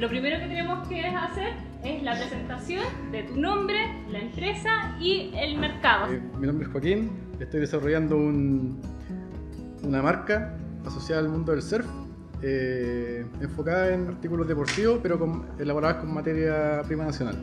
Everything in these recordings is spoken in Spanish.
lo primero que tenemos que hacer es la presentación de tu nombre, la empresa y el mercado. Mi nombre es Joaquín, estoy desarrollando una marca asociada al mundo del surf, enfocada en artículos deportivos, pero elaboradas con materia prima nacional.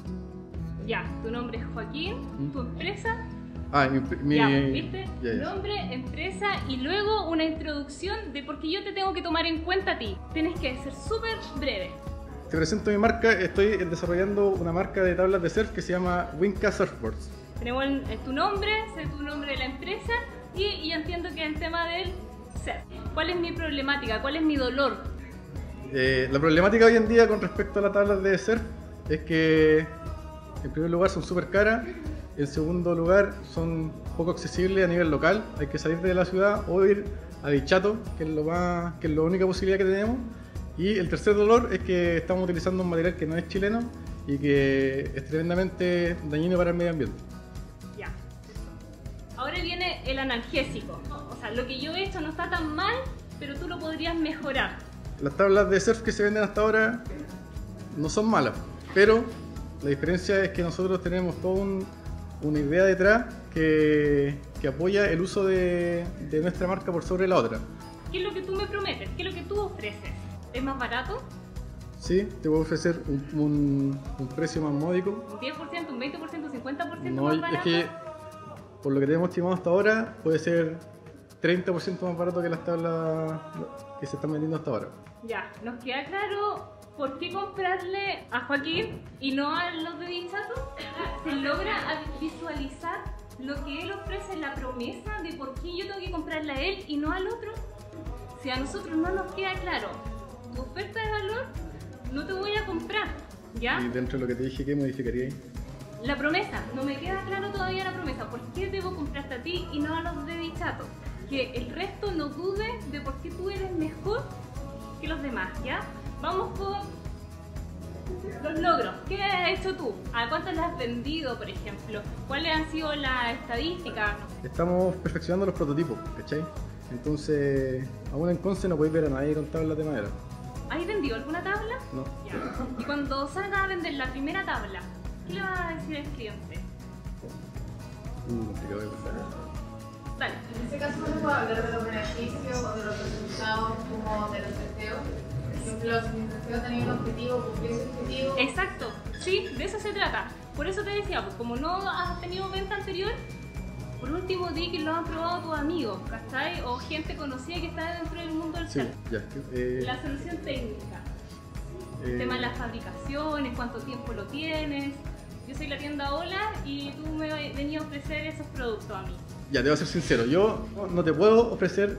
Ya, tu nombre es Joaquín, tu empresa. Ah, Ya, ¿viste? Ya. Nombre, empresa y luego una introducción de por qué yo te tengo que tomar en cuenta a ti. Tienes que ser súper breve. Te presento mi marca, estoy desarrollando una marca de tablas de surf que se llama Winca Surfboards. Tenemos tu nombre, sé tu nombre de la empresa y yo entiendo que el tema del surf. ¿Cuál es mi problemática? ¿Cuál es mi dolor? La problemática hoy en día con respecto a las tablas de surf es que en primer lugar son súper caras, en segundo lugar son poco accesibles a nivel local, hay que salir de la ciudad o ir a Dichato, que es la única posibilidad que tenemos. Y el tercer dolor es que estamos utilizando un material que no es chileno y que es tremendamente dañino para el medio ambiente. Ya. Ahora viene el analgésico. O sea, lo que yo he hecho no está tan mal, pero tú lo podrías mejorar. Las tablas de surf que se venden hasta ahora no son malas, pero la diferencia es que nosotros tenemos toda una idea detrás que apoya el uso de nuestra marca por sobre la otra. ¿Qué es lo que tú me prometes? ¿Qué es lo que tú ofreces? ¿Es más barato? Sí, te puedo ofrecer un precio más módico. ¿Un 10%, un 20%, un 50% No, más barato? es que por lo que tenemos estimado hasta ahora puede ser 30% más barato que las tablas que se están vendiendo hasta ahora. Ya, nos queda claro por qué comprarle a Joaquín y no a los de Dichato. Se logra visualizar lo que él ofrece, la promesa de por qué yo tengo que comprarle a él y no al otro. Si a nosotros no nos queda claro tu oferta de valor, no te voy a comprar, ¿ya? Y dentro de lo que te dije, ¿qué modificaría ahí? La promesa, no me queda claro todavía la promesa. ¿Por qué debo comprarte a ti y no a los de Dichato? Que el resto no dude de por qué tú eres mejor que los demás, ¿ya? Vamos con los logros. ¿Qué has hecho tú? ¿A cuántos le has vendido, por ejemplo? ¿Cuáles han sido las estadísticas? Estamos perfeccionando los prototipos, ¿cachai? Entonces, aún en Conce no podéis ver a nadie con tablas de madera. ¿Has vendido alguna tabla? No. Ya. Y cuando salgas a vender la primera tabla, ¿qué le vas a decir al cliente? Complicado de pensar. Dale. En este caso no se puede hablar de los beneficios o de los resultados como de los testeos. Por ejemplo, si mi testeo tenía un objetivo, cumplí ese objetivo. Exacto, sí, de eso se trata. Por eso te decía, pues, como no has tenido venta anterior, por último di que lo han probado tus amigos, ¿cachai? O gente conocida que está dentro del mundo del Sí, surf. ya. La solución técnica, el tema de las fabricaciones, cuánto tiempo lo tienes. Yo soy la tienda Hola y tú me venías a ofrecer esos productos a mí. Ya, te voy a ser sincero, yo no te puedo ofrecer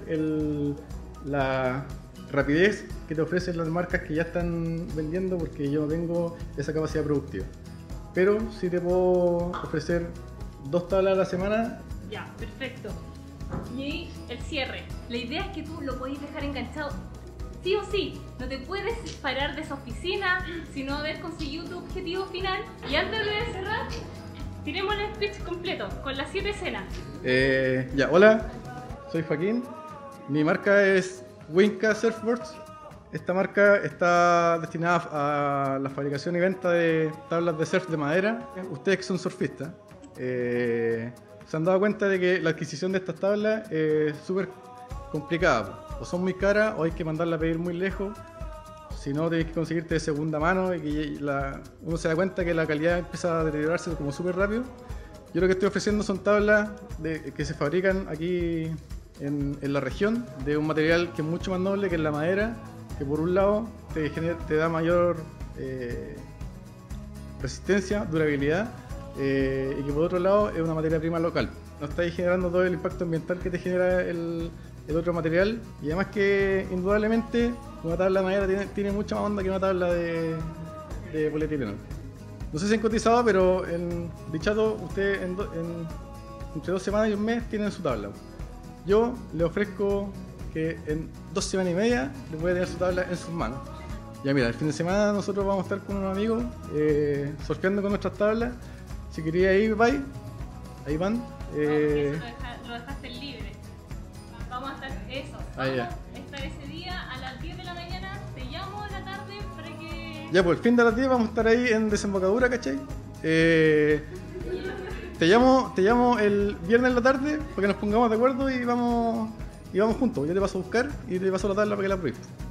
la rapidez que te ofrecen las marcas que ya están vendiendo porque yo no tengo esa capacidad productiva. Pero sí te puedo ofrecer 2 tablas a la semana. Ya, perfecto. Y el cierre. La idea es que tú lo podés dejar enganchado sí o sí. No te puedes parar de esa oficina sino haber conseguido tu objetivo final. Y antes de cerrar, tenemos el speech completo con las 7 escenas. Ya, hola, soy Joaquín. Mi marca es Winca Surfboards. Esta marca está destinada a la fabricación y venta de tablas de surf de madera. Ustedes que son surfistas, se han dado cuenta de que la adquisición de estas tablas es súper complicada. O son muy caras o hay que mandarla a pedir muy lejos. Si no, tenéis que conseguirte de segunda mano y que uno se da cuenta que la calidad empieza a deteriorarse como súper rápido. Yo lo que estoy ofreciendo son tablas que se fabrican aquí en la región de un material que es mucho más noble que es la madera, que por un lado te da mayor resistencia, durabilidad y que por otro lado es una materia prima local. No estáis generando todo el impacto ambiental que te genera el otro material y además que indudablemente una tabla de madera tiene mucha más onda que una tabla de polietileno. No sé si han cotizado, pero en Dichato usted entre 2 semanas y un mes tienen su tabla. Yo le ofrezco que en 2 semanas y media le voy a tener su tabla en sus manos. Ya mira, el fin de semana nosotros vamos a estar con unos amigos surfeando con nuestras tablas. Si quería ir, ahí van. Lo dejaste libre. Vamos a estar eso. Ah, ya. Vamos a estar ese día a las 10 de la mañana. Te llamo a la tarde para que. Ya, pues el fin de las 10 vamos a estar ahí en Desembocadura, ¿cachai? Te llamo el viernes en la tarde para que nos pongamos de acuerdo y vamos juntos. Yo te paso a buscar y te paso la tabla para que la pruebes.